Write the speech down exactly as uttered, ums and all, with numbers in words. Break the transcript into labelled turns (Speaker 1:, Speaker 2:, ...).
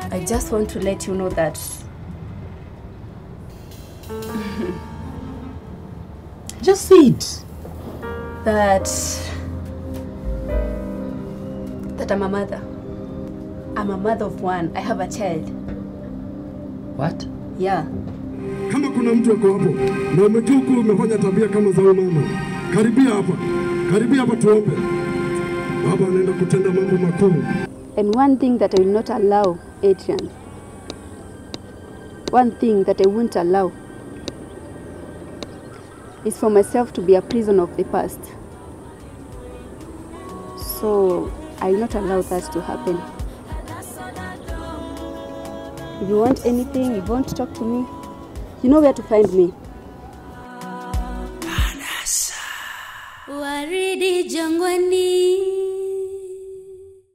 Speaker 1: I just want to let you know that
Speaker 2: just say it.
Speaker 1: That that I'm a mother. I'm a mother of one. I have a child.
Speaker 2: What?
Speaker 1: Yeah.
Speaker 3: Kama kuna mtu yuko hapo na umetuku umefanya tabia kama za mama, karibia hapa. Karibia hapa tuombe. Baba anaenda kutenda mambo makuu.
Speaker 1: And one thing that I will not allow, Adrian. One thing that I won't allow is for myself to be a prisoner of the past. So I will not allow that to happen. If you want anything, if you want to talk to me, you know where to find me.